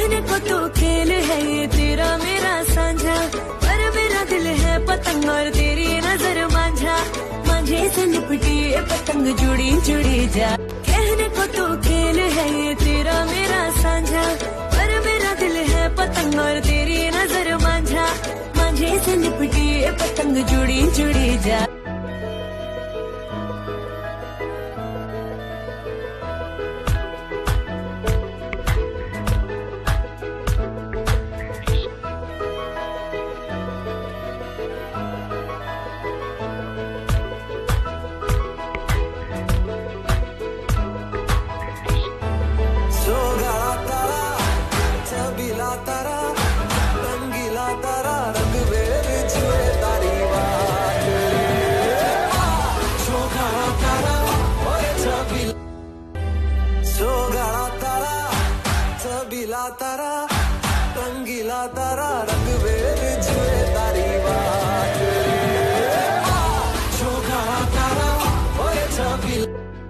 कहने को तो खेल है ये तेरा मेरा साझा, पर मेरा दिल है पतंग और तेरी नजर मांझा। मांझे से लिपटी ये पतंग जुड़ी जुड़ी जा। कहने को तो खेल है ये तेरा मेरा साझा, पर मेरा दिल है पतंग और तेरी नजर मांझा। मांझे से लिपटी ये पतंग जुड़ी जुड़ी जा। तारा रंगीला तारा रंग बेर जुए तारी बात, छोटा तारा ओए छबीला।